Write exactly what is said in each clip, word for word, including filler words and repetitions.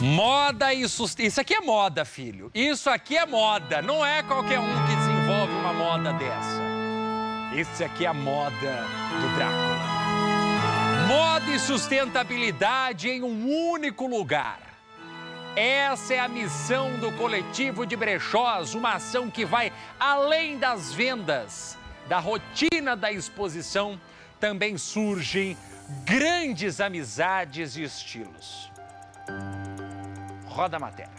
Moda e sustentação. Isso aqui é moda, filho. Isso aqui é moda. Não é qualquer um que desenvolve uma moda dessa. Isso aqui é a moda do Drácula. Moda e sustentabilidade em um único lugar. Essa é a missão do Coletivo de Brechós, uma ação que vai além das vendas, da rotina da exposição. Também surgem grandes amizades e estilos. Roda a matéria.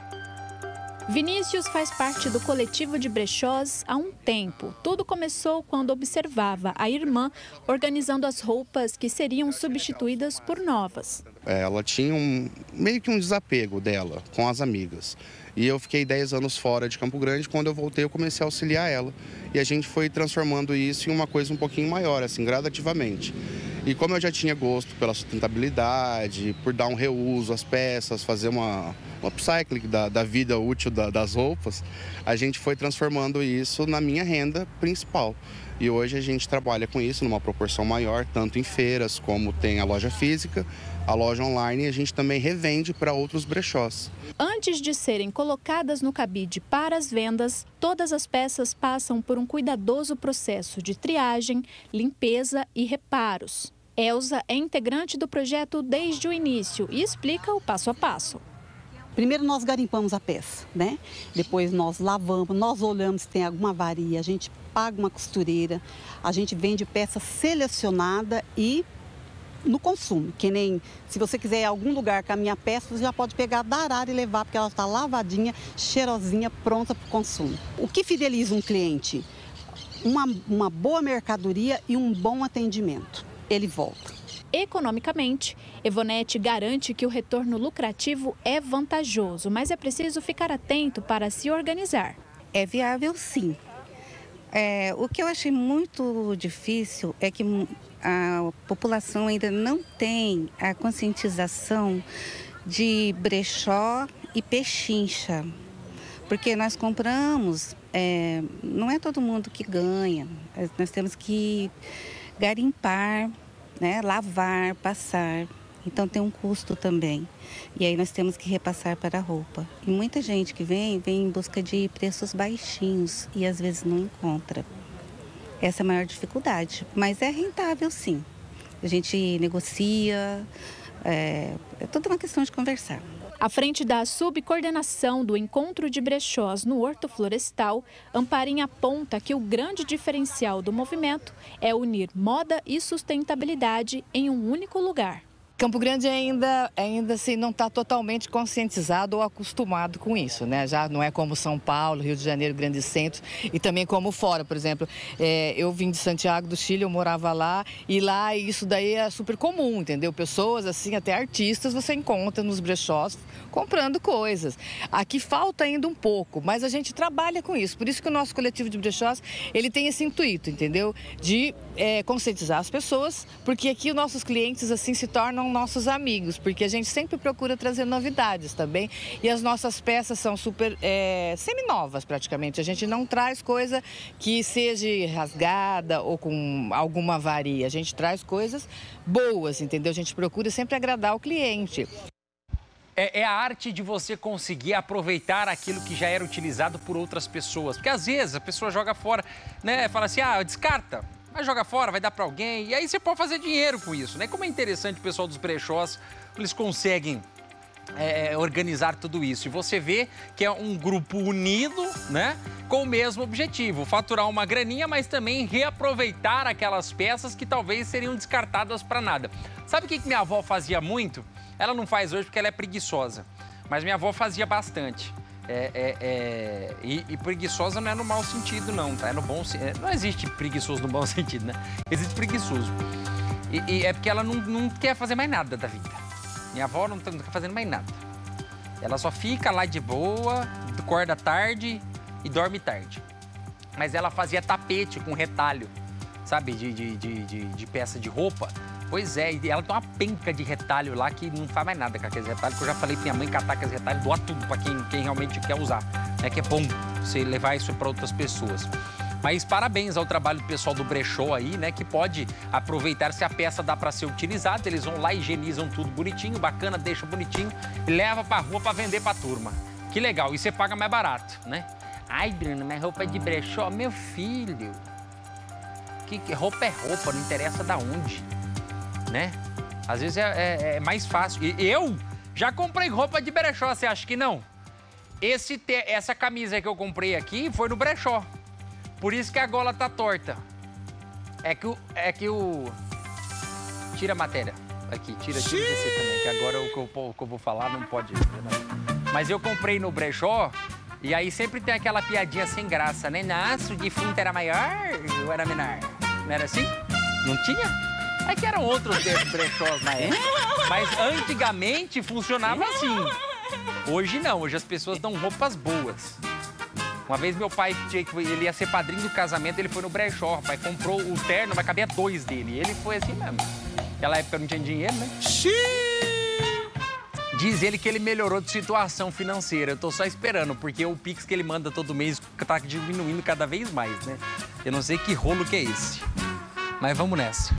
Vinícius faz parte do Coletivo de Brechós há um tempo. Tudo começou quando observava a irmã organizando as roupas que seriam substituídas por novas. Ela tinha um, meio que um desapego dela com as amigas. E eu fiquei dez anos fora de Campo Grande. Quando eu voltei, eu comecei a auxiliar ela. E a gente foi transformando isso em uma coisa um pouquinho maior, assim, gradativamente. E como eu já tinha gosto pela sustentabilidade, por dar um reuso às peças, fazer uma, uma upcycling da, da vida útil da, das roupas, a gente foi transformando isso na minha renda principal. E hoje a gente trabalha com isso numa proporção maior, tanto em feiras como tem a loja física, a loja online, e a gente também revende para outros brechós. Antes de serem colocadas no cabide para as vendas, todas as peças passam por um cuidadoso processo de triagem, limpeza e reparos. Elza é integrante do projeto desde o início e explica o passo a passo. Primeiro nós garimpamos a peça, né? Depois nós lavamos, nós olhamos se tem alguma avaria, a gente paga uma costureira, a gente vende peça selecionada e no consumo. Que nem se você quiser ir a algum lugar com a minha peça, você já pode pegar da arara e levar, porque ela está lavadinha, cheirosinha, pronta para o consumo. O que fideliza um cliente? Uma, uma boa mercadoria e um bom atendimento. Ele volta. Economicamente, Evonete garante que o retorno lucrativo é vantajoso, mas é preciso ficar atento para se organizar. É viável, sim. É, o que eu achei muito difícil é que a população ainda não tem a conscientização de brechó e pechincha. Porque nós compramos, é, não é todo mundo que ganha, nós temos que garimpar, né, lavar, passar, então tem um custo também. E aí nós temos que repassar para a roupa. E muita gente que vem, vem em busca de preços baixinhos e às vezes não encontra. Essa é a maior dificuldade, mas é rentável sim. A gente negocia, é, é toda uma questão de conversar. À frente da subcoordenação do Encontro de Brechós no Horto Florestal, Amparinha aponta que o grande diferencial do movimento é unir moda e sustentabilidade em um único lugar. Campo Grande ainda, ainda assim, não está totalmente conscientizado ou acostumado com isso, né? Já não é como São Paulo, Rio de Janeiro, grandes centros e também como fora, por exemplo. É, eu vim de Santiago do Chile, eu morava lá e lá isso daí é super comum, entendeu? Pessoas assim, até artistas você encontra nos brechós comprando coisas. Aqui falta ainda um pouco, mas a gente trabalha com isso. Por isso que o nosso coletivo de brechós, ele tem esse intuito, entendeu? De é, conscientizar as pessoas, porque aqui os nossos clientes assim se tornam nossos amigos, porque a gente sempre procura trazer novidades também e as nossas peças são super é, seminovas praticamente. A gente não traz coisa que seja rasgada ou com alguma avaria, a gente traz coisas boas, entendeu? A gente procura sempre agradar o cliente. É, é a arte de você conseguir aproveitar aquilo que já era utilizado por outras pessoas, porque às vezes a pessoa joga fora, né? Fala assim, ah, descarta. Vai jogar fora, vai dar para alguém, e aí você pode fazer dinheiro com isso, né? Como é interessante o pessoal dos brechós, eles conseguem é, organizar tudo isso. E você vê que é um grupo unido, né? Com o mesmo objetivo, faturar uma graninha, mas também reaproveitar aquelas peças que talvez seriam descartadas para nada. Sabe o que minha avó fazia muito? Ela não faz hoje porque ela é preguiçosa, mas minha avó fazia bastante. É, é, é, e, e preguiçosa não é no mau sentido, não, tá? É no bom sentido. Não existe preguiçoso no bom sentido, né? Existe preguiçoso. E, e é porque ela não, não quer fazer mais nada da vida. Minha avó não, tá, não quer fazer mais nada. Ela só fica lá de boa, acorda tarde e dorme tarde. Mas ela fazia tapete com retalho, sabe? De, de, de, de, de peça de roupa. Pois é, e ela tem uma penca de retalho lá que não faz mais nada com aqueles retalhos, que eu já falei pra minha mãe catar aqueles retalhos, doar tudo pra quem, quem realmente quer usar, né? Que é bom você levar isso para outras pessoas. Mas parabéns ao trabalho do pessoal do brechó aí, né? Que pode aproveitar se a peça dá para ser utilizada. Eles vão lá, higienizam tudo bonitinho, bacana, deixa bonitinho e leva pra rua para vender pra turma. Que legal, e você paga mais barato, né? Ai, Bruno, mas roupa de brechó, meu filho. Que, que roupa é roupa, não interessa da onde, né? Às vezes é, é, é mais fácil. E eu já comprei roupa de brechó, você acha que não? Esse te... Essa camisa que eu comprei aqui foi no brechó. Por isso que a gola tá torta. É que o... É que o... Tira a matéria. Aqui, tira, tira desse também, que agora o que, eu, o que eu vou falar não pode... Mas eu comprei no brechó e aí sempre tem aquela piadinha sem graça, né? Nossa, o defunto era maior ou era menor? Não era assim? Não tinha? É que eram outros desses brechós na época. Mas antigamente funcionava assim. Hoje não, hoje as pessoas dão roupas boas. Uma vez meu pai, ele ia ser padrinho do casamento, ele foi no brechó, rapaz, comprou o terno, mas cabia dois dele. E ele foi assim mesmo. Naquela época não tinha dinheiro, né? Diz ele que ele melhorou de situação financeira. Eu tô só esperando, porque o Pix que ele manda todo mês tá diminuindo cada vez mais, né? Eu não sei que rolo que é esse. Mas vamos nessa.